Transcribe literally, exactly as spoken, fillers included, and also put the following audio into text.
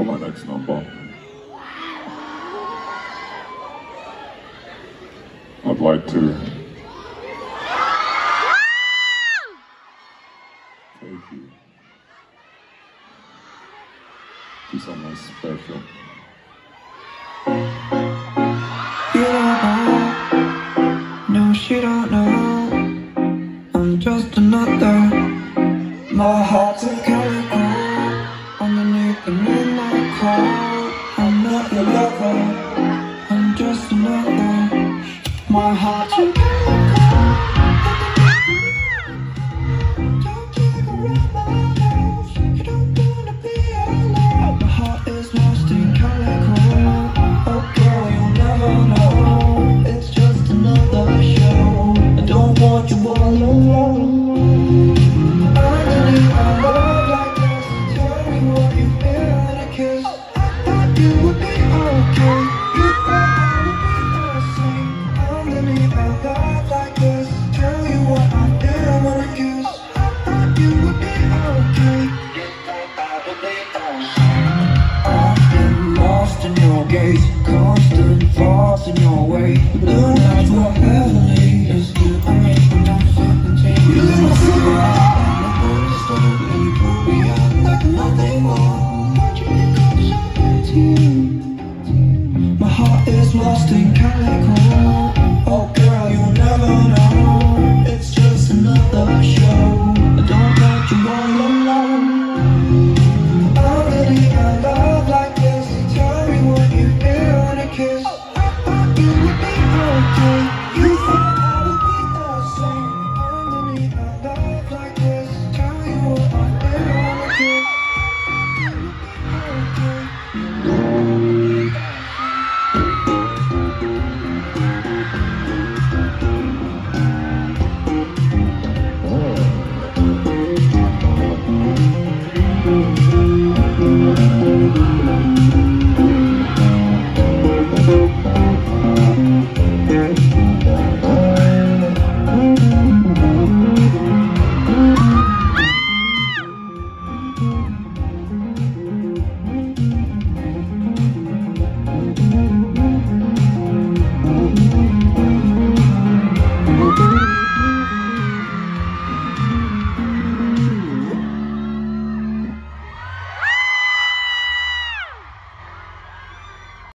for my next number, I'd like to take you to somewhere special. You don't know, no, she don't know, I'm just another. My heart's a calico underneath the midnight cloud.